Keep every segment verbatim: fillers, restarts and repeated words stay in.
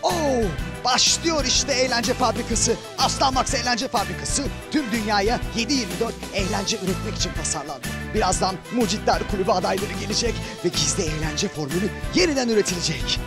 Oo, başlıyor işte eğlence fabrikası. Aslan Max Eğlence Fabrikası tüm dünyaya yedi yirmi dört eğlence üretmek için tasarlandı. Birazdan Mucitler Kulübü adayları gelecek ve gizli eğlence formülü yeniden üretilecek.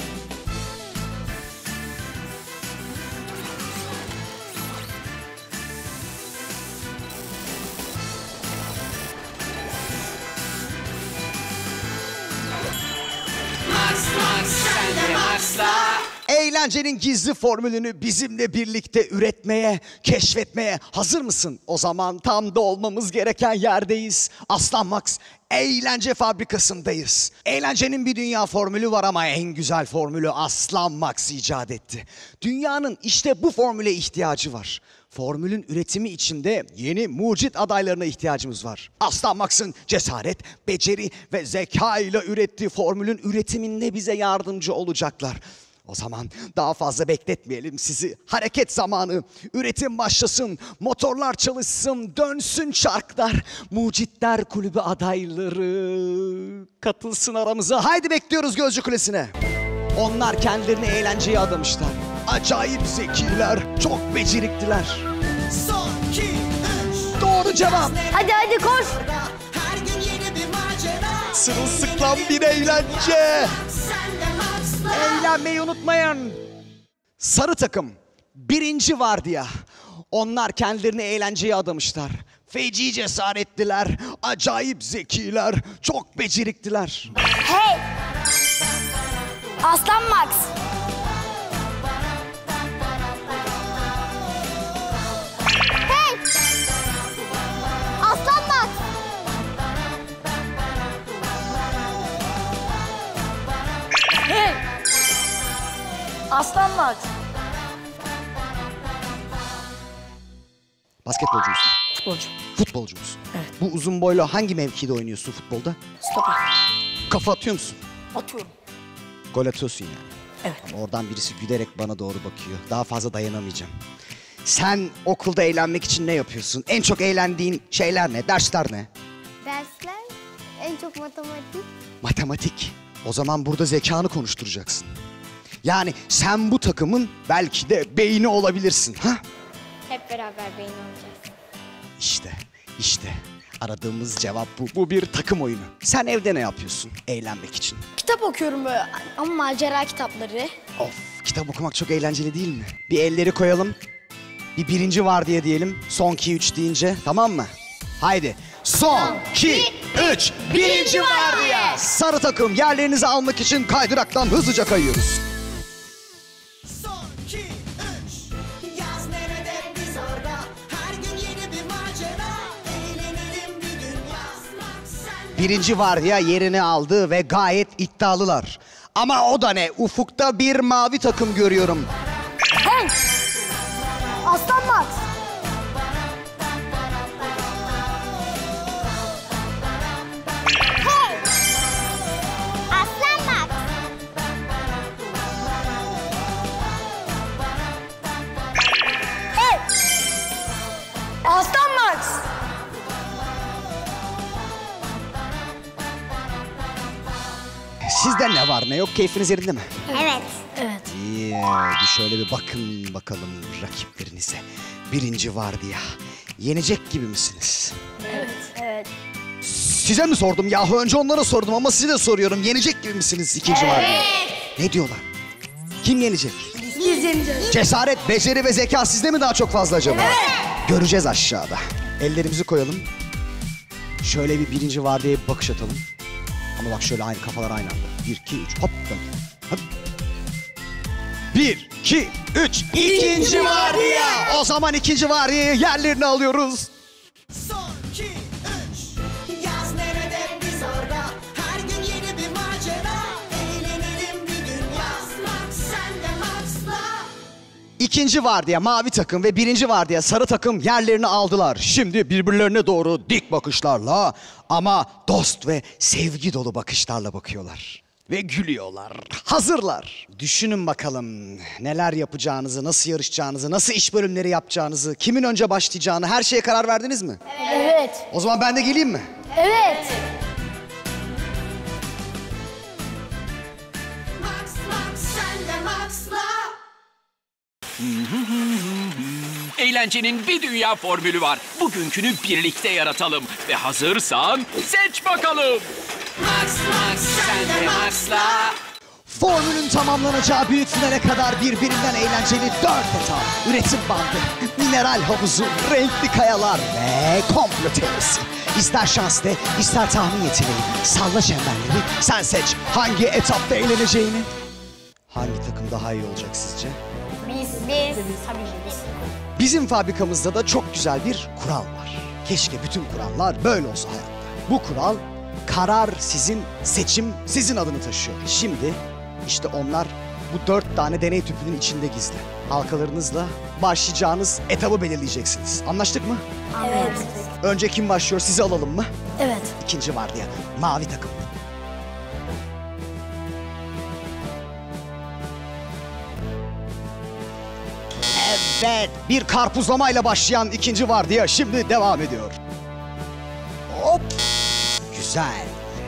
Eğlencenin gizli formülünü bizimle birlikte üretmeye, keşfetmeye hazır mısın? O zaman tam da olmamız gereken yerdeyiz. Aslan Max Eğlence Fabrikası'ndayız. Eğlencenin bir dünya formülü var ama en güzel formülü Aslan Max icat etti. Dünyanın işte bu formüle ihtiyacı var. Formülün üretimi için de yeni mucit adaylarına ihtiyacımız var. Aslan Max'ın cesaret, beceri ve zeka ile ürettiği formülün üretiminde bize yardımcı olacaklar. O zaman daha fazla bekletmeyelim sizi. Hareket zamanı, üretim başlasın, motorlar çalışsın, dönsün çarklar. Mucitler Kulübü adayları katılsın aramıza. Haydi bekliyoruz Gözcü Kulesi'ne. Onlar kendilerini eğlenceye adamışlar. Acayip zekiler, çok becerikliler. Son, iki, üç. Doğru cevap. Hadi hadi koş. Her gün yeni bir macera. Sırılsıklam bir eğlence. Sen de Max'la. Eğlenmeyi unutmayın. Sarı takım, birinci vardiya. Onlar kendilerini eğlenceye adamışlar. Feci cesaretliler, acayip zekiler, çok becerikliler. Hey! Aslan Max. Hey! Aslan Max. Hey! Aslan Max. Basketbolcu musun? Futbolcu. Futbolcu musun? Evet. Bu uzun boylu hangi mevkide oynuyorsun futbolda? Stoper. Kafa atıyor musun? Atıyorum. Gol atıyorsun yani. Evet. Ama oradan birisi gülerek bana doğru bakıyor. Daha fazla dayanamayacağım. Sen okulda eğlenmek için ne yapıyorsun? En çok eğlendiğin şeyler ne? Dersler ne? Dersler en çok matematik. Matematik. O zaman burada zekanı konuşturacaksın. Yani sen bu takımın belki de beyni olabilirsin. Ha? Hep beraber beyin olacağız. İşte, işte. Aradığımız cevap bu. Bu bir takım oyunu. Sen evde ne yapıyorsun eğlenmek için? Kitap okuyorum böyle ama macera kitapları. Of, kitap okumak çok eğlenceli değil mi? Bir elleri koyalım. Bir birinci var diye diyelim. Son iki üç deyince, tamam mı? Haydi. Son iki üç. Birinci var diye. Sarı takım yerlerinizi almak için kaydıraktan hızlıca kayıyoruz. Son, iki, üç. Yaz nerede biz orada. Her gün yeni bir macera. Eğlenelim bir gün yazmak sen de. Birinci vardiya yerini aldı ve gayet iddialılar. Ama o da ne? Ufukta bir mavi takım görüyorum. Hey! Aslan Max. Hey! Aslan Max. Hey! Aslan Max. Sizde ne var ne yok? Keyfiniz yerinde mi? Evet. Evet. İyi, hadi şöyle bir bakın bakalım rakiplerinize. Birinci vardiya. Yenecek gibi misiniz? Evet. Size mi sordum yahu? Önce onlara sordum ama size de soruyorum. Yenecek gibi misiniz ikinci vardiya? Ne diyorlar? Kim yenecek? Biz yeneceğiz. Cesaret, beceri ve zeka sizde mi daha çok fazla acaba? Göreceğiz aşağıda. Ellerimizi koyalım. Şöyle bir birinci vardiyaya bir bakış atalım. Ama bak şöyle aynı kafalar aynı anda. Bir, iki, üç, hop dön. Hop. Bir, iki, üç, ikinci vardiya. O zaman ikinci vardiyaya yerlerini alıyoruz. Son, iki, üç. Yaz nerede biz orada. Her gün yeni bir macera. Eğlenelim bir gün yazmak sen de Max'la. İkinci vardiya mavi takım ve birinci vardiya sarı takım yerlerini aldılar. Şimdi birbirlerine doğru dik bakışlarla ama dost ve sevgi dolu bakışlarla bakıyorlar. Ve gülüyorlar. Hazırlar. Düşünün bakalım neler yapacağınızı, nasıl yarışacağınızı, nasıl iş bölümleri yapacağınızı, kimin önce başlayacağını, her şeye karar verdiniz mi? Evet. O zaman ben de geleyim mi? Evet. Max, Max sen de Max'la. eğlencenin bir dünya formülü var. Bugünkünü birlikte yaratalım. Ve hazırsan seç bakalım. Max Max sen de Max'la. Formülün tamamlanacağı büyük finale kadar birbirinden eğlenceli dört etap. Üretim bandı, mineral havuzu, renkli kayalar ve komplo teorisi. İster şans de, ister tahmin yeteneği. Salla çemberleri, sen seç hangi etapta eğleneceğini. Hangi takım daha iyi olacak sizce? Biz. Biz. Tabii ki biz. Bizim fabrikamızda da çok güzel bir kural var. Keşke bütün kurallar böyle olsa hayatta. Bu kural, karar sizin, seçim sizin adını taşıyor. Şimdi işte onlar bu dört tane deney tüpünün içinde gizli. Halkalarınızla başlayacağınız etabı belirleyeceksiniz. Anlaştık mı? Evet. Önce kim başlıyor, sizi alalım mı? Evet. İkinci vardı ya, mavi takım. Evet, bir karpuzlamayla başlayan ikinci vardı ya, şimdi devam ediyor. Hop, güzel.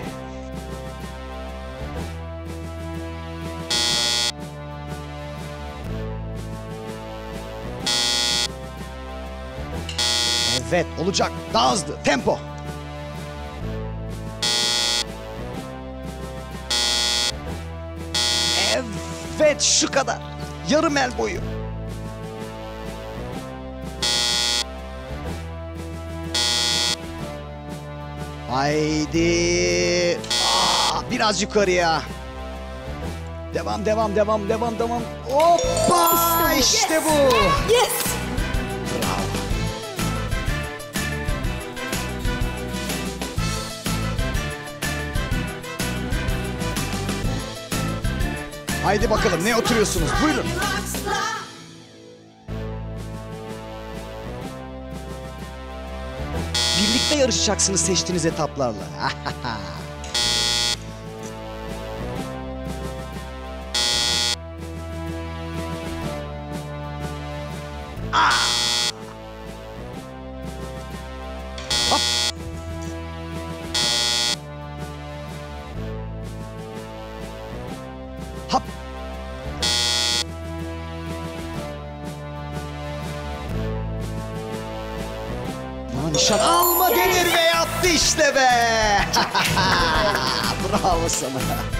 Evet, olacak. Daha hızlı, tempo. Evet, şu kadar. Yarım el boyu. Haydi. Aa, biraz yukarıya. Devam, devam, devam, devam, devam. Hoppa! İşte bu. Yes. Bravo. Haydi bakalım, ne oturuyorsunuz? Buyurun. Max'la. Birlikte yarışacaksınız seçtiğiniz etaplarla. Ah! Hop. Hop. Aman nişan alma denir ve yattı işte be. Bravo sana.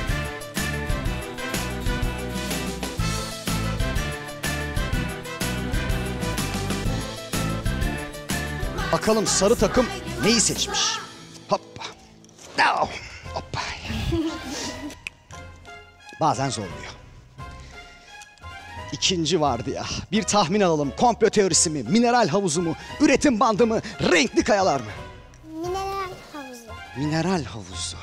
Bakalım sarı takım neyi seçmiş? Hoppa. No. Hoppa. Bazen zorluyor. İkinci vardı ya. Bir tahmin alalım. Komplo teorisi mi? Mineral havuzu mu? Üretim bandı mı? Renkli kayalar mı? Mineral havuzu. Mineral havuzu.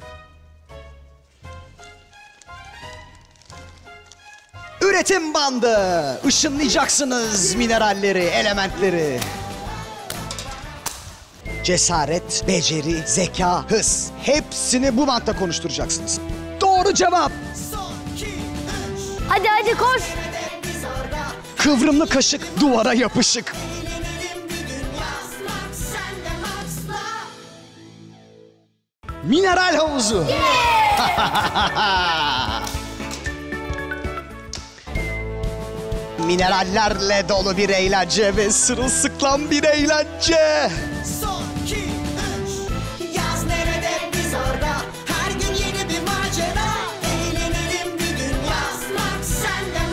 Üretim bandı. Işınlayacaksınız mineralleri, elementleri. Cesaret, beceri, zeka, hız. Hepsini bu bantta konuşturacaksınız. Doğru cevap. Son iki, üç. Hadi hadi koş. Biz orada. Kıvrımlı kaşık duvara yapışık. Eğlenelim bir dünya. Max sen de Max'la. Mineral havuzu. Minerallerle dolu bir eğlence ve sırılsıklam bir eğlence. Son iki, üç. Yaz nerede biz orada. Her gün yeni bir macera. Eğlenelim bir dünya. Max sen de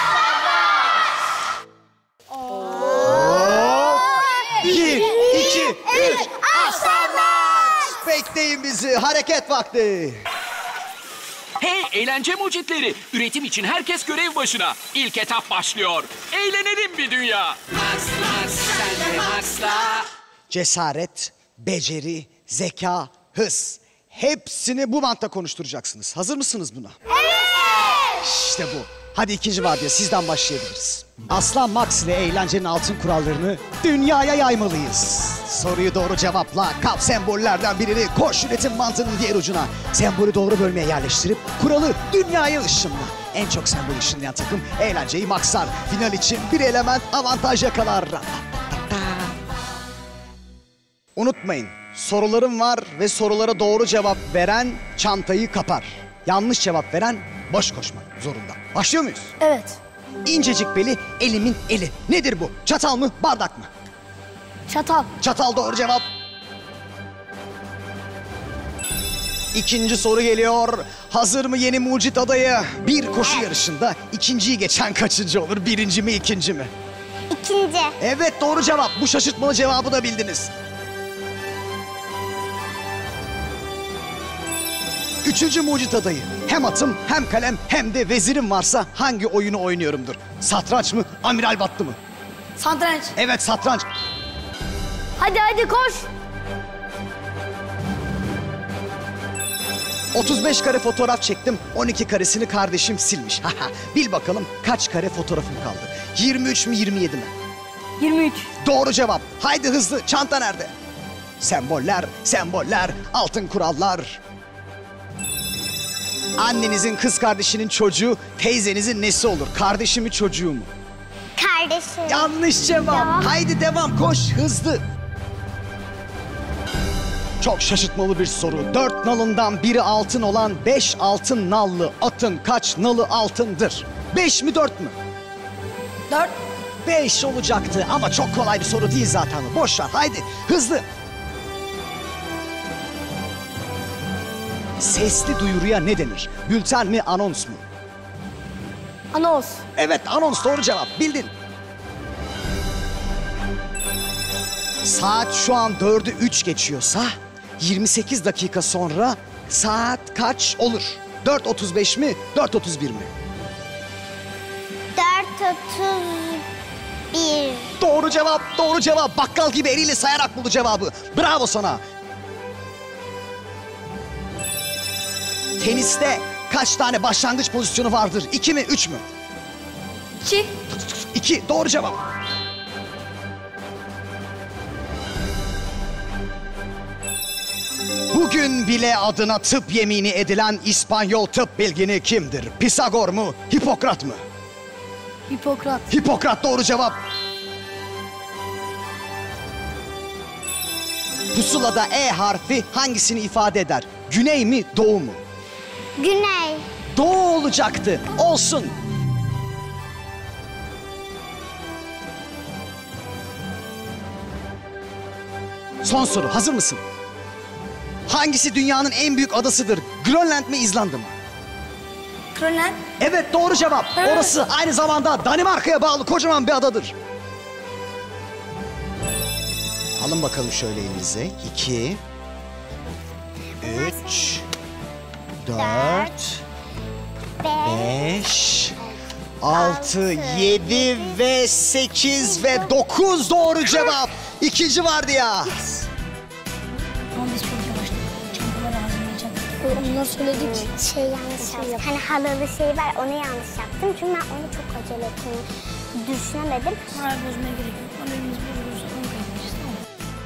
Bir, iki, üç. Aslanlar! Bekleyin bizi. Hareket vakti. Hey eğlence mucitleri. Üretim için herkes görev başına. İlk etap başlıyor. Eğlenelim bir dünya. Max Max sen de Max'la. Cesaret, beceri, zeka, hız. Hepsini bu bantta konuşturacaksınız. Hazır mısınız buna? Evet! İşte bu. Hadi ikinci vardiya sizden başlayabiliriz. Aslan Max ile eğlencenin altın kurallarını dünyaya yaymalıyız. Soruyu doğru cevapla. Kap sembollerden birini koş üretim mantığının diğer ucuna. Sembolü doğru bölmeye yerleştirip kuralı dünyaya ışınla. En çok sembol ışınlayan takım eğlenceyi maksar. Final için bir element avantaj yakalar. Unutmayın, sorularım var ve sorulara doğru cevap veren çantayı kapar. Yanlış cevap veren boş koşmak zorunda. Başlıyor muyuz? Evet. İncecik beli, elimin eli. Nedir bu? Çatal mı, bardak mı? Çatal. Çatal doğru cevap. İkinci soru geliyor. Hazır mı yeni mucit adayı? Bir koşu yarışında ikinciyi geçen kaçıncı olur? Birinci mi, ikinci mi? İkinci. Evet doğru cevap. Bu şaşırtmalı cevabı da bildiniz. Üçüncü mucit adayı. Hem atım, hem kalem, hem de vezirim varsa hangi oyunu oynuyorumdur? Satranç mı, amiral battı mı? Satranç. Evet satranç. Hadi hadi koş. otuz beş kare fotoğraf çektim. on iki karesini kardeşim silmiş. Bil bakalım kaç kare fotoğrafım kaldı? yirmi üç mü, yirmi yedi mi? yirmi üç. Doğru cevap. Haydi hızlı. Çanta nerede? Semboller, semboller, altın kurallar. Annenizin kız kardeşinin çocuğu teyzenizin nesi olur? Kardeşi mi, çocuğu mu? Kardeşim. Yanlış cevap. Ya. Haydi devam, koş hızlı. Çok şaşırtmalı bir soru. Dört nalından biri altın olan beş altın nallı atın kaç nalı altındır? Beş mi, dört mü? dört. Beş olacaktı ama çok kolay bir soru değil zaten. Boş ver, haydi hızlı. Sesli duyuruya ne denir? Bülten mi, anons mu? Anons. Evet, anons doğru cevap. Bildin. Saat şu an dördü üç geçiyorsa yirmi sekiz dakika sonra saat kaç olur? Dört otuz beş mi, dört otuz bir mi? Dört otuz bir. Doğru cevap, doğru cevap. Bakkal gibi eliyle sayarak buldu cevabı. Bravo sana. Teniste kaç tane başlangıç pozisyonu vardır? İki mi, üç mü? iki. İki, doğru cevap. Bugün bile adına tıp yemini edilen İspanyol tıp bilgini kimdir? Pisagor mu, Hipokrat mı? Hipokrat. Hipokrat doğru cevap. Pusulada E harfi hangisini ifade eder? Güney mi, doğu mu? Güney. Doğu olacaktı. Olsun. Son soru. Hazır mısın? Hangisi dünyanın en büyük adasıdır? Grönland mi, İzlanda mı? Grönland. Evet doğru cevap. Evet. Orası aynı zamanda Danimarka'ya bağlı kocaman bir adadır. Alın bakalım şöyle elinize. İki, üç, dört, beş, altı, yedi ve sekiz ve dokuz doğru cevap. İkinci vardı ya. Ama biz çok yavaştık. Çantaları hazırlayacaktık. Onları söyledik. Şey yanlış yaptım. Hani halalı şey var, onu yanlış yaptım. Çünkü ben onu çok acele ettim. Düşünemedim. Moral bozmaya gerek yok. Moralimiz bozulursa onu kaybederiz, tamam mı?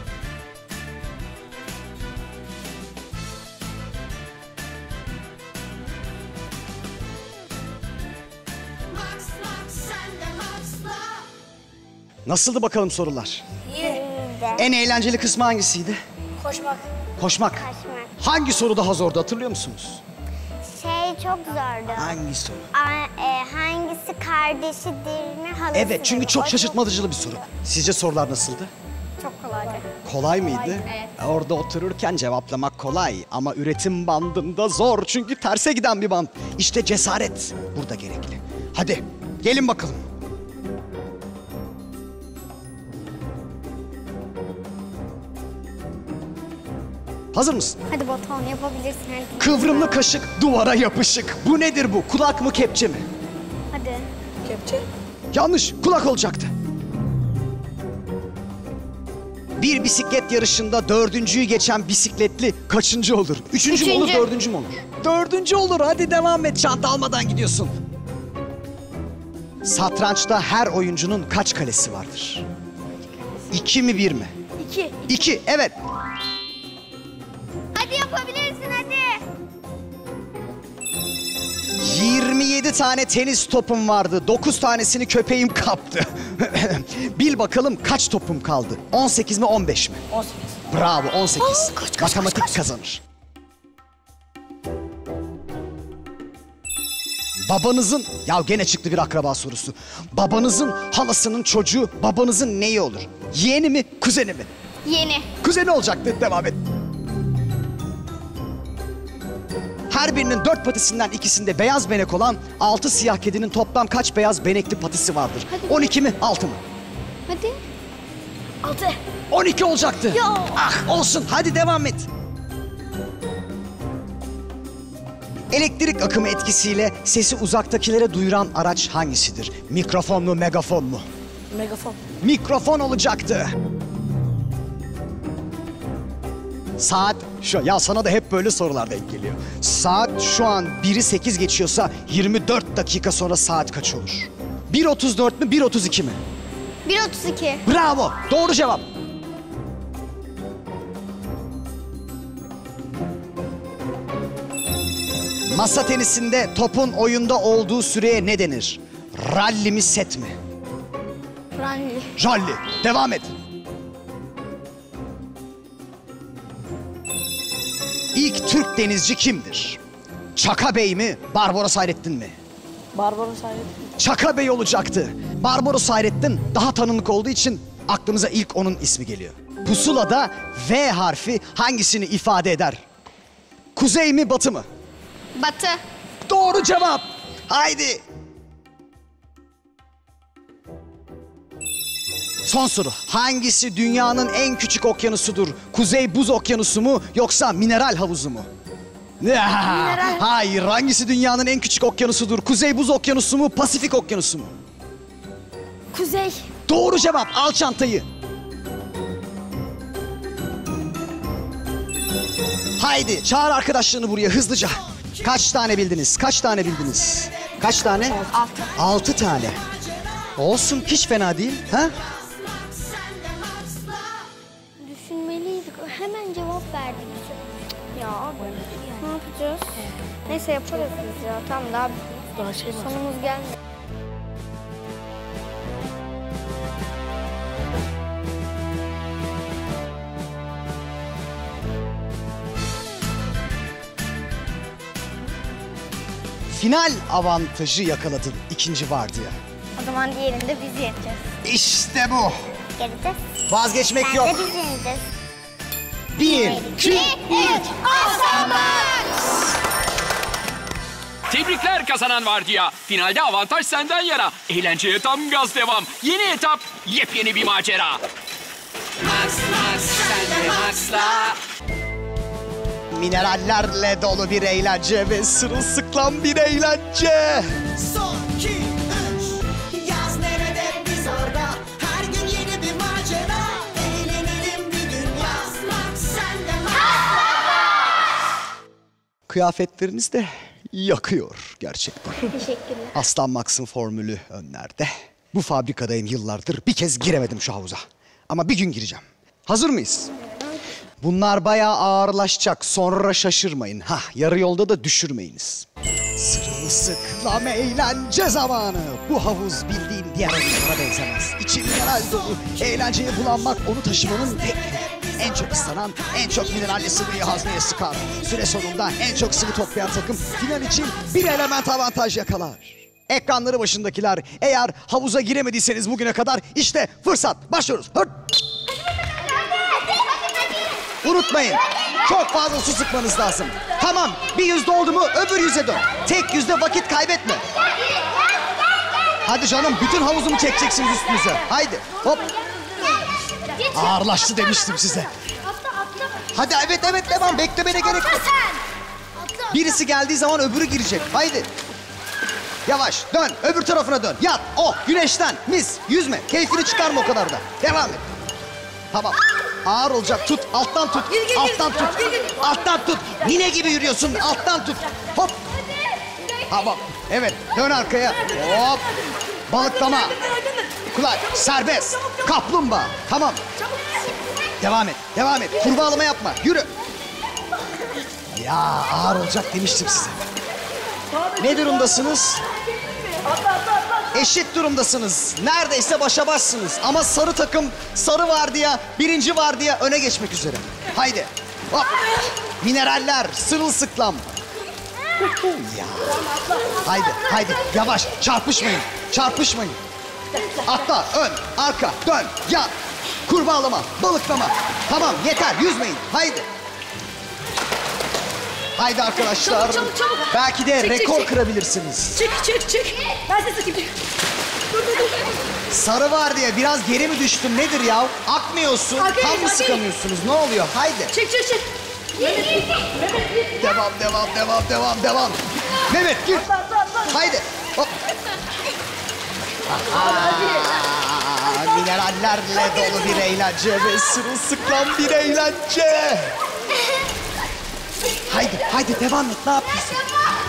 Max Max sen de Max'la. Nasıldı bakalım sorular? İyi. En eğlenceli kısmı hangisiydi? Koşmak. Koşmak. Koşmak. Hangi soru daha zordu hatırlıyor musunuz? Şey çok zordu. Hangi soru? A- e, hangisi kardeşidir mi, halasıdır Evet çünkü mı? çok O şaşırtmadıcılı bir soru. Sizce sorular nasıldı? Çok kolaydı. Kolay mıydı? Orada otururken cevaplamak kolay ama üretim bandında zor çünkü terse giden bir band. İşte cesaret burada gerekli. Hadi gelin bakalım. Hazır mısın? Hadi Batuhan yapabilirsin. Hadi. Kıvrımlı kaşık duvara yapışık. Bu nedir bu? Kulak mı, kepçe mi? Hadi. Kepçe. Yanlış. Kulak olacaktı. Bir bisiklet yarışında dördüncüyü geçen bisikletli kaçıncı olur? Üçüncü, mü olur, Üçüncü. dördüncü mü olur? Dördüncü olur. Hadi devam et. Çanta almadan gidiyorsun. Satrançta her oyuncunun kaç kalesi vardır? İki mi, bir mi? İki. İki. Evet. Hadi yapabilirsin hadi. yirmi yedi tane tenis topum vardı. dokuz tanesini köpeğim kaptı. Bil bakalım kaç topum kaldı? on sekiz mi, on beş mi? on sekiz. Bravo, on sekiz. Aa, kaç, kaç, Matematik kaç, kaç. kazanır. Babanızın, ya gene çıktı bir akraba sorusu. Babanızın halasının çocuğu babanızın neyi olur? Yeğeni mi, kuzeni mi? Yeni. Kuzeni olacaktı, devam et. Her birinin dört patisinden ikisinde beyaz benek olan altı siyah kedinin toplam kaç beyaz benekli patisi vardır? Hadi. on iki mi, altı mı? Hadi. Altı. on iki olacaktı. Ya. Ah olsun, hadi devam et. Elektrik akımı etkisiyle sesi uzaktakilere duyuran araç hangisidir? Mikrofon mu, megafon mu? Megafon. Mikrofon olacaktı. Saat şu, ya sana da hep böyle sorular denk geliyor. Saat şu an biri sekiz geçiyorsa yirmi dört dakika sonra saat kaç olur? bir otuz dört mü, bir otuz iki mi? bir otuz iki. Bravo, doğru cevap. Masa tenisinde topun oyunda olduğu süreye ne denir? Rally mi, set mi? Rally. Rally. Devam et. İlk Türk denizci kimdir? Çaka Bey mi, Barbaros Hayrettin mi? Barbaros Hayrettin. Çaka Bey olacaktı. Barbaros Hayrettin daha tanınık olduğu için aklımıza ilk onun ismi geliyor. Pusulada V harfi hangisini ifade eder? Kuzey mi, batı mı? Batı. Doğru cevap. Haydi. Son soru. Hangisi dünyanın en küçük okyanusudur? Kuzey Buz Okyanusu mu yoksa mineral havuzu mu? Mineral. Hayır. Hangisi dünyanın en küçük okyanusudur? Kuzey Buz Okyanusu mu, Pasifik Okyanusu mu? Kuzey. Doğru cevap. Al çantayı. Haydi çağır arkadaşlarını buraya hızlıca. Kaç tane bildiniz? Kaç tane bildiniz? Kaç tane? Altı. Altı tane. Olsun, hiç fena değil. Ha? Düşünmeliydik. Hemen cevap verdik. Ya ne yapacağız? Neyse yaparız biz ya. Tamam, daha Daha şey var. sonumuz gelmedi. Final avantajı yakaladın ikinci vardiya. O zaman diğerinde biz yeneceğiz. İşte bu. Geleceğiz. Vazgeçmek Bence yok. biz yeneceğiz. Bir, iki, üç. Tebrikler kazanan vardiya. Finalde avantaj senden yana. Eğlenceye tam gaz devam. Yeni etap, yepyeni bir macera. Max, Max, sen de Max'la. Minerallerle dolu bir eğlence ve sırılsıklam bir eğlence. Son iki üç Yaz nerede biz orada Her gün yeni bir macera Eğlenelim bir dünya Max sen de Max. Kıyafetleriniz de yakıyor gerçekten. Teşekkürler. Aslan Max'ın formülü önlerde. Bu fabrikadayım yıllardır. Bir kez giremedim şu havuza. Ama bir gün gireceğim. Hazır mıyız? Bunlar bayağı ağırlaşacak. Sonra şaşırmayın. Hah, yarı yolda da düşürmeyiniz. Sırılsıklam eğlence zamanı. Bu havuz bildiğin diğer havuzlara benzemez. İçi mineral dolu. Eğlenceye bulanmak onu taşımanın tek yolu. En çok ıslanan, en çok mineralli sıvıyı hazneye sıkar. Süre sonunda en çok sıvı toplayan takım final için bir element avantaj yakalar. Ekranları başındakiler, eğer havuza giremediyseniz bugüne kadar işte fırsat. Başlıyoruz. Hırt. Unutmayın, çok fazla su sıkmanız lazım. Tamam, bir yüzde oldu mu öbür yüze dön. Tek yüzde vakit kaybetme. Hadi canım, bütün havuzumu çekeceksiniz üstünüze. Haydi, hop. Ağırlaştı demiştim size. Hadi evet evet devam, beklemene gerek yok. Birisi geldiği zaman öbürü girecek. Haydi. Yavaş, dön, öbür tarafına dön. Yat, oh, güneşten, mis, yüzme. Keyfini çıkarma o kadar da. Devam et. Tamam. Ağır olacak. Tut. Alttan tut. Alttan tut. Alttan tut. Nine gibi yürüyorsun. Alttan tut. Hop. Tamam. Evet. Dön arkaya. Hop. Balıklama. Kulak. Serbest. Kaplumbağa. Tamam. Devam et. Devam et. Kurbağalama yapma. Yürü. Ya ağır olacak demiştim size. Ne durumdasınız? Eşit durumdasınız. Neredeyse başa başsınız. Ama sarı takım, sarı vardiya, birinci vardiya öne geçmek üzere. Haydi. Hop. Mineraller, sırılsıklam. Ya. Haydi, haydi yavaş, çarpışmayın, çarpışmayın. Atla, ön, arka, dön, yan. Kurbağalama, balıklama. Tamam, yeter, yüzmeyin. Haydi. Haydi arkadaşlar. Çabuk, çabuk, çabuk. Belki de Çık, çık, rekor çık. kırabilirsiniz. Çık çık çık. Ben size sıkayım. Dur dur dur. Sarı var diye biraz geri mi düştün nedir ya? Akmıyorsun, Arkaya tam git, mı arkaya sıkamıyorsunuz? Ne oluyor? Haydi. Çık çık çık. Mehmet Mehmet git. Devam, devam, devam, devam, devam. Mehmet git. Atla atla atla. Haydi. Hop. Aa, minerallerle dolu bir eğlence ve sırılsıklam bir eğlence. Haydi, haydi devam et. Ne yapıyorsun?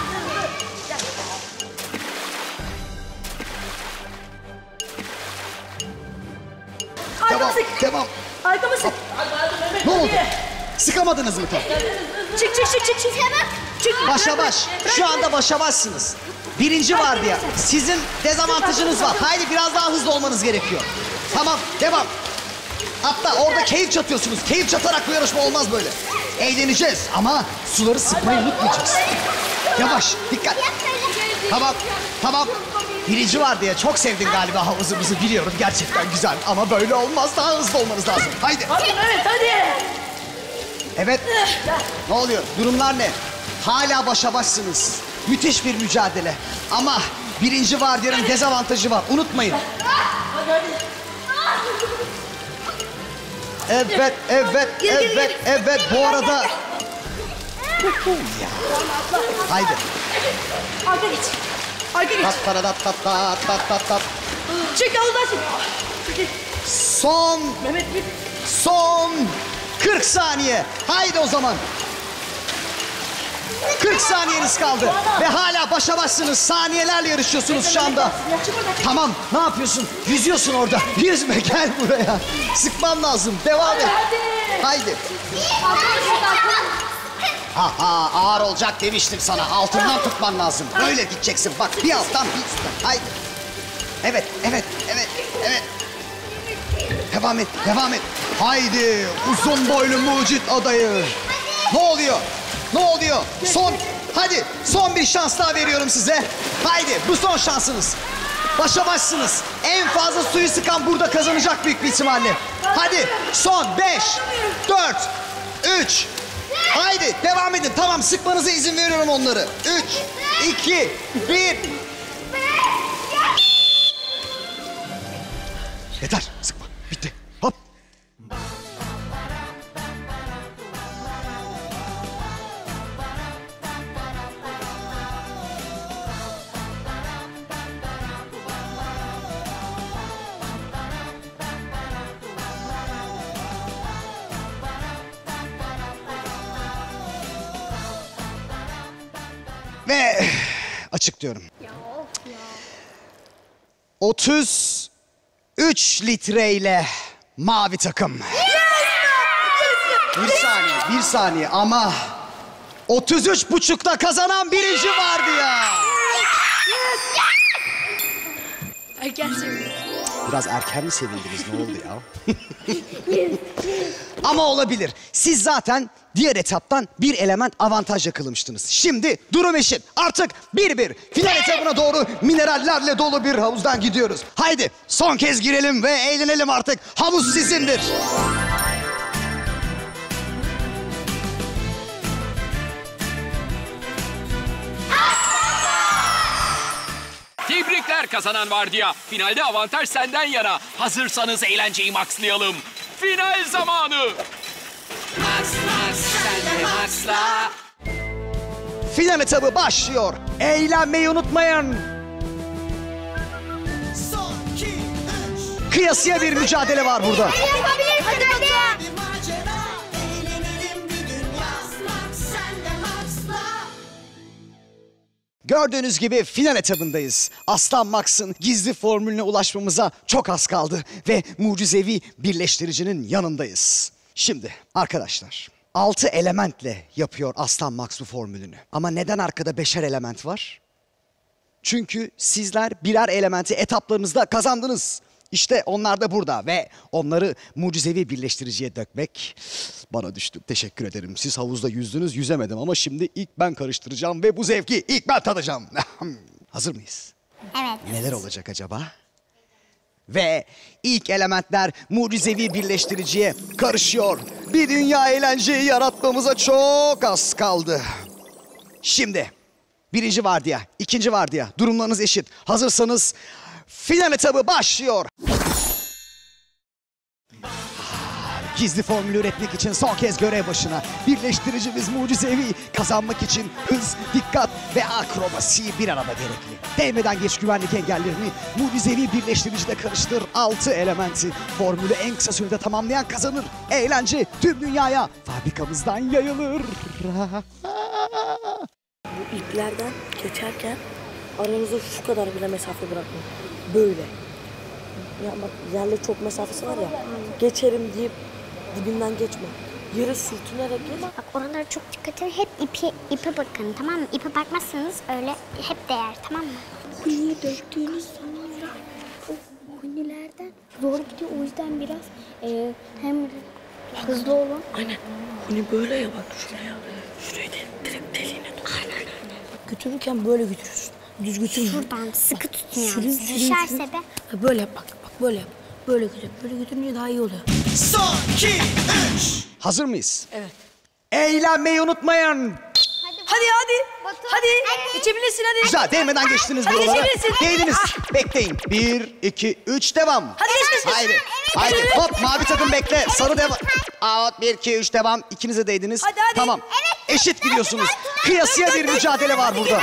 Devam, Arkamı sık. devam. Arkamı sık. Ne oldu? Sıkamadınız mı tam? Çık çık çık çık çık. Çık. Başa baş. Şu anda başa başsınız. Birinci var diye. Sizin dezavantajınız var. Haydi biraz daha hızlı olmanız gerekiyor. Tamam, devam. Hatta orada keyif çatıyorsunuz. Keyif çatarak bu yarışma olmaz böyle. Eğleneceğiz ama suları sıkmayı unutmayacağız. Yavaş, dikkat. Tamam, tamam. Birinci var diye çok sevdin galiba havuzumuzu biliyorum. Gerçekten güzel ama böyle olmaz. Daha hızlı olmanız lazım. Haydi. Hadi Mehmet hadi. Evet. Ne oluyor? Durumlar ne? Hala başa başsınız. Müthiş bir mücadele. Ama birinci vardiyanın dezavantajı var. Unutmayın. Evet, evet, evet, evet. Bu arada... Ya. Haydi. Arka geç. Arka geç. Tat tat tat tat tat tat tat tat. Çık havuzdan çık. Son, Mehmet git. son kırk saniye. Haydi o zaman. kırk saniyeniz kaldı. Ve hala başa başsınız. Saniyelerle yarışıyorsunuz şu anda. Tamam, ne yapıyorsun? Yüzüyorsun orada. Yüzme, gel buraya. Sıkman lazım. Devam et. Haydi. Aha, ağır olacak demiştim sana. Altından tutman lazım. Böyle gideceksin. Bak, bir alttan bir üstten. Haydi. Evet, evet, evet, evet. Devam et, devam et. Haydi, uzun boylu mucit adayı. Ne oluyor? Ne oluyor? Son, hadi son bir şans daha veriyorum size. Haydi, bu son şansınız. Başa başsınız. En fazla suyu sıkan burada kazanacak büyük bir ihtimalle. Hadi, son beş, dört, üç. Haydi, devam edin. Tamam, sıkmanıza izin veriyorum onları. Üç, iki, bir. Yeter, sıkma. Bitti. Hop. Ve açıklıyorum. otuz üç litreyle mavi takım. Bir saniye, bir saniye ama otuz üç buçukta kazanan birinci vardı ya. Erken sevdim. Biraz erken mi sevindiniz, ne oldu ya? Ama olabilir. Siz zaten diğer etaptan bir element avantaj yakalamıştınız. Şimdi durum eşit. Artık bir bir. Final etabına doğru minerallerle dolu bir havuzdan gidiyoruz. Haydi son kez girelim ve eğlenelim artık. Havuz sizindir. Tebrikler kazanan vardiya. Finalde avantaj senden yana. Hazırsanız eğlenceyi maxlayalım. Final zamanı. Max, max, sen de maxla. Final etabı başlıyor. Eğlenmeyi unutmayın. Son iki, üç. Kıyasıya bir mücadele var burada. Yapabilirsin hadi. Bir macera, eğlenelim bir dünya. Max, sen de maxla. Gördüğünüz gibi final etabındayız. Aslan Max'ın gizli formülüne ulaşmamıza çok az kaldı ve mucizevi birleştiricinin yanındayız. Şimdi arkadaşlar, altı elementle yapıyor Aslan Max bu formülünü. Ama neden arkada beşer element var? Çünkü sizler birer elementi etaplarınızda kazandınız. İşte onlar da burada ve onları mucizevi birleştiriciye dökmek bana düştü. Teşekkür ederim. Siz havuzda yüzdünüz, yüzemedim ama şimdi ilk ben karıştıracağım ve bu zevki ilk ben tadacağım. Hazır mıyız? Evet. Neler olacak acaba? Ve ilk elementler mucizevi birleştiriciye karışıyor. Bir dünya eğlenceyi yaratmamıza çok az kaldı. Şimdi birinci vardiya, ikinci vardiya. Durumlarınız eşit. Hazırsanız final etabı başlıyor. Gizli formülü üretmek için son kez görev başına. Birleştiricimiz mucizevi. Kazanmak için hız, dikkat ve akrobasi bir arada gerekli. Değmeden geç güvenlik engellerini mucizevi birleştiricide karıştır. Altı elementi. Formülü en kısa sürede tamamlayan kazanır. Eğlence tüm dünyaya fabrikamızdan yayılır. Bu iplerden geçerken aranızda şu kadar bile mesafe bırakmayın. Böyle. Ya bak yerle çok mesafesi var ya. Geçerim deyip dibinden geçme. Yere sürtünerek geç. Bak oralara çok dikkat edin. Hep ipi, ipe bakın, tamam mı? İpe bakmazsanız öyle hep değer, tamam mı? Huniyi döktüğünüz sonra o hunilerden zor gidiyor. O yüzden biraz e, hem hızlı olun. Aynen. Huni böyle ya bak şuraya. Şuraya de direkt deliğine tut. Aynen. Götürürken böyle götürürsün. Düz götürme. Şuradan sıkı tutun yani. Sürün, sürün, Düşerse sürün. de. Ha, böyle yap bak. Bak böyle yap. Böyle götür. Böyle götürünce daha iyi oluyor. Son, iki, üç. Hazır mıyız? Evet. Eğlenmeyi unutmayın. Hadi hadi. Hadi. İçebilirsin hadi. Güzel, değmeden geçtiniz Hadi buralara. geçebilirsin. Değdiniz. Bekleyin. Bir, iki, üç, devam. Hadi geç, geç, geç. Haydi. Haydi. Hop, mavi takım bekle. Sarı devam. Out, bir, iki, üç, devam. İkiniz de değdiniz. Hadi, hadi. Tamam. Eşit gidiyorsunuz. Kıyasıya bir mücadele var burada.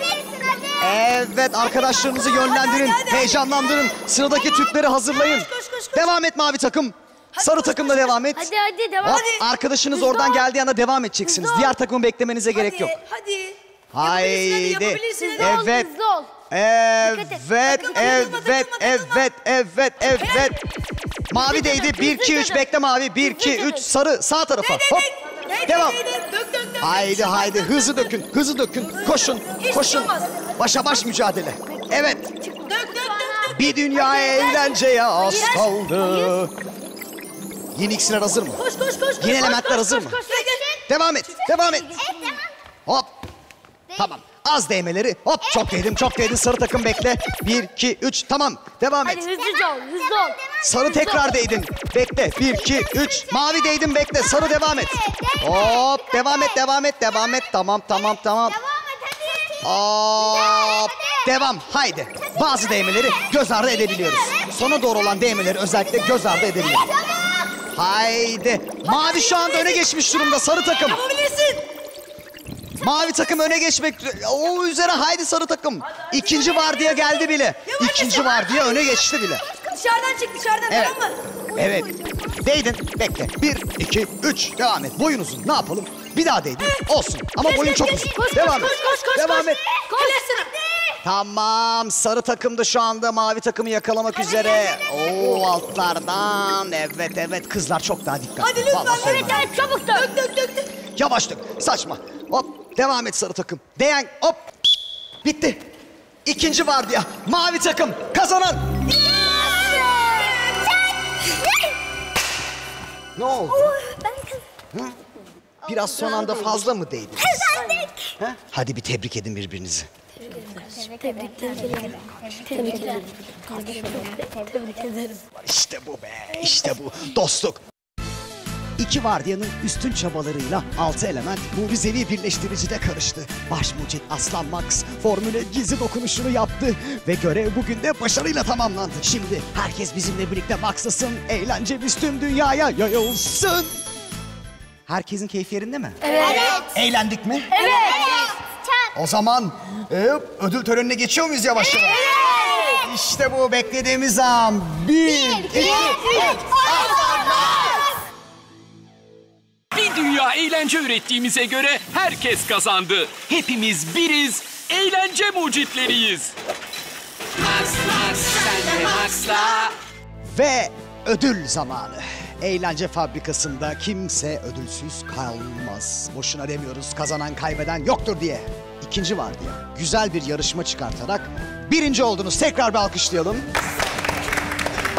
Evet, arkadaşlarınızı yönlendirin, heyecanlandırın. Sıradaki tüpleri hazırlayın. Koş, koş, koş. Devam et mavi takım. Sarı koş, takımla koş, devam et. Hadi hadi devam. Hop, arkadaşınız Hızlı oradan ol. geldiği anda devam edeceksiniz. Hızlı ol. Diğer takımı beklemenize gerek yok. Hadi. Haydi. Yapabilirsin hadi, yapabilirsin hadi. Evet. Hızlı ol. Evet, evet, Takılma, evet, takılma, evet, takılma, evet, evet, evet. Mavi değdi. Bir, iki, üç. Bekle mavi. Bir, iki, üç. Sarı. Sağ tarafa. Hop. Devam. Dök dök dök. Haydi, haydi. Hızlı dökün. Hızlı dökün. Koşun. Koşun. Başa baş mücadele. Evet. Dök dök dök dök. Bir dünya eğlenceye az kaldı. Yeni iksirler hazır mı? Koş koş koş. Yeni elementler hazır mı? Gel gel. Devam et. Devam et. Hop. Tamam. Az değmeleri. Hop, çok değdim, çok değdin. Sarı takım bekle. Bir, iki, üç. Tamam. Devam et. Hadi hızlıca ol, hızlı ol. Sarı tekrar değdin. Bekle. Bir, iki, üç. Mavi değdin, bekle. Sarı devam et. Hop. Devam et, devam et, devam et. Tamam, tamam, tamam. Hop. Devam. Haydi. Bazı değmeleri göz ardı edebiliyoruz. Sona doğru olan değmeleri özellikle göz ardı edebiliyoruz. Haydi. Mavi şu anda öne geçmiş durumda. Sarı takım. Yapabilirsin. Mavi takım öne geçmek o üzere. Haydi sarı takım. İkinci vardiya geldi bile. İkinci vardiya öne geçti bile. Dışarıdan çık dışarıdan Evet. tamam mı? Evet. Değdin. Bekle. Bir, iki, üç. Devam et. Boyun uzun. Ne yapalım? Bir daha değdin. Olsun. Ama boyun çok uzun. Koş, Devam koş, et. koş, koş, Devam koş. et. Koş. Tamam. Sarı takım da şu anda mavi takımı yakalamak üzere. Oo, altlardan. Evet, evet. Kızlar çok daha dikkatli. Hadi lütfen. Vallahi Evet söylüyorum. evet çabuk dök. Dök dök dök dök. Yavaş dök. Saçma. Hop. Devam et sarı takım. Değen. Hop. Bitti. İkinci vardiya. Mavi takım kazanan. Ne oldu? Hı? Biraz son anda fazla mı değdi? Ha? Hadi bir tebrik edin birbirinizi. İşte bu be, işte bu. Dostluk. İki vardiyanın üstün çabalarıyla altı element mucizevi birleştiricide karıştı. Baş mucit Aslan Max formüle gizli dokunuşunu yaptı ve görev bugün de başarıyla tamamlandı. Şimdi herkes bizimle birlikte Max'lasın, eğlencemiz tüm dünyaya yayılsın. Herkesin keyfi yerinde mi? Evet. Eğlendik mi? Evet. O zaman e, ödül törenine geçiyor muyuz yavaş yavaş? Evet. İşte bu beklediğimiz an. Bir, iki, üç. Bir dünya eğlence ürettiğimize göre herkes kazandı. Hepimiz biriz, eğlence mucitleriyiz. Max, Max, sen de Max'la. Ve ödül zamanı. Eğlence fabrikasında kimse ödülsüz kalmaz. Boşuna demiyoruz kazanan kaybeden yoktur diye. İkinci vardiya. Güzel bir yarışma çıkartarak birinci oldunuz. Tekrar bir alkışlayalım.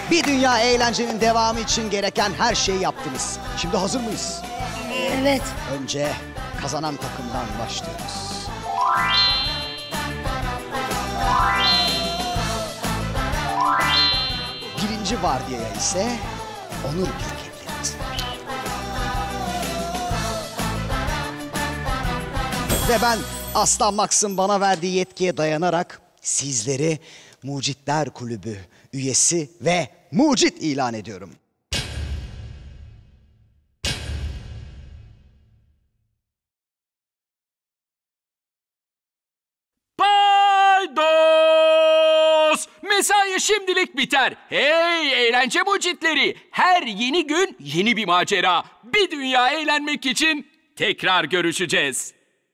Bir dünya eğlencenin devamı için gereken her şeyi yaptınız. Şimdi hazır mıyız? Evet. Önce kazanan takımdan başlıyoruz. Birinci vardiyaya ise onur plaketlerimiz var. Ve ben Aslan Max'ın bana verdiği yetkiye dayanarak sizleri Mucitler Kulübü üyesi ve mucit ilan ediyorum. Paydos! Mesai şimdilik biter. Hey eğlence mucitleri! Her yeni gün yeni bir macera. Bir dünya eğlenmek için tekrar görüşeceğiz.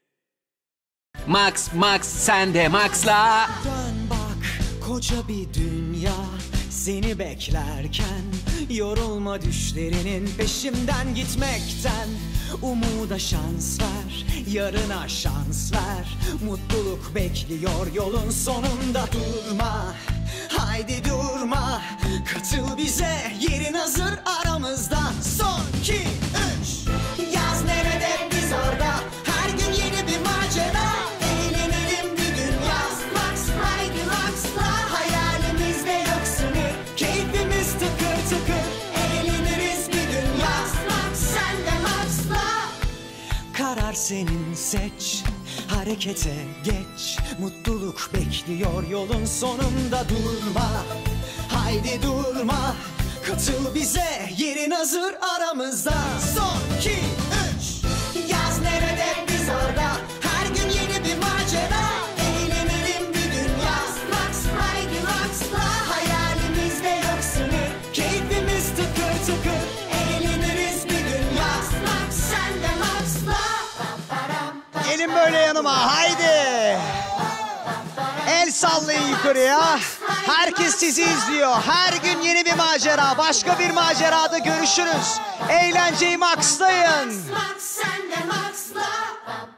Max, Max, sen de Max'la. Dön bak, koca bir dünya seni beklerken. Yorulma düşlerinin peşinden gitmekten. Umuda şans ver, yarına şans ver. Mutluluk bekliyor yolun sonunda. Durma, haydi durma. Katıl bize, yerin hazır aramızda. Son iki, üç. Yaz nerede, biz orada. Her gün yeni bir macera. Eğlenelim bir dünya. Max, haydi Max'la. Hayalimizde yok sınır. Keyfimiz tıkır tıkır. Eğleniriz bir dünya. Max, sen de Max'la. Karar senin, seç. Harekete geç. Mutluluk bekliyor yolun sonunda. Durma, haydi durma. Katıl bize, yerin hazır aramızda. Son iki, üç. Yaz nerede, biz orada. Her gün yeni bir macera. Eğlenelim bir dünya. Max, haydi Max'la. Hayalimizde yok sınır. Keyfimiz tıkır tıkır. Eğleniriz bir dünya. Max, sen de Max'la. Gelin böyle yanıma, haydi. El sallayın yukarıya. Herkes sizi izliyor. Her gün yeni bir macera. Başka bir macerada görüşürüz. Eğlenceyi maxlayın. Max, sen de Max'la.